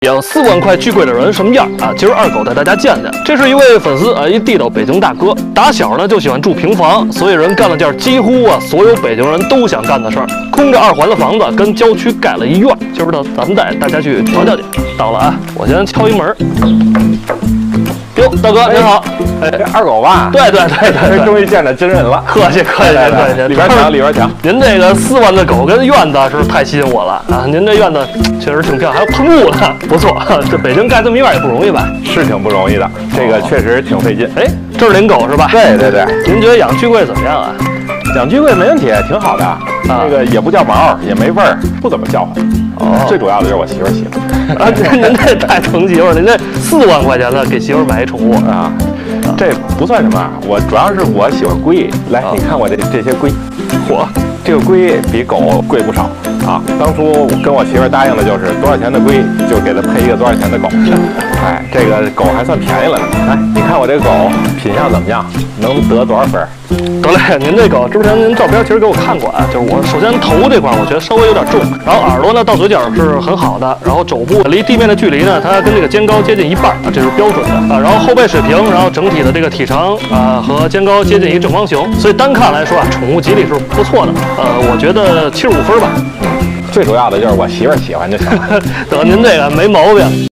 有4万块巨贵的人什么样啊？今儿二狗带大家见见。这是一位粉丝啊，一地道北京大哥，打小呢就喜欢住平房，所以人干了件几乎所有北京人都想干的事儿，空着2环的房子跟郊区盖了一院。今儿呢，咱们带大家去瞧瞧去。到了啊，我先敲一门。哟，大哥您好， 这二狗吧？ 对， 终于见着真人了。 客气， 里边请，里边请。 您这个4万的狗跟院子是太吸引我了啊！您这院子确实挺漂亮，还有喷雾的，不错。这北京盖这么一院也不容易吧？ 是挺不容易的，这个确实挺费劲。 哎，这是您狗是吧？ 对。 您觉得养巨贵怎么样啊？ 养巨贵没问题，挺好的。那个也不掉毛，也没味儿，不怎么叫唤。最主要的就是我媳妇喜欢。 啊，您这太疼媳妇儿，您这4万块钱的给媳妇儿买一宠物啊，这不算什么。我主要是我喜欢龟。来，你看我这些龟，这个龟比狗贵不少啊。当初跟我媳妇答应的就是多少钱的龟就给她配一个多少钱的狗。哎，这个狗还算便宜了呢。来，你看我这个狗品相怎么样？能得多少分？ 得嘞，您这狗之前您照片其实给我看过啊，就是我首先头这块我觉得稍微有点重，然后耳朵呢到嘴角是很好的，然后肘部离地面的距离呢，它跟这个肩高接近1半啊，这是标准的啊，然后后背水平，然后整体的这个体长和肩高接近一正方形，所以单看来说啊，宠物吉利是不错的，我觉得75分吧。 最主要的就是我媳妇喜欢就行了。 得您这个没毛病。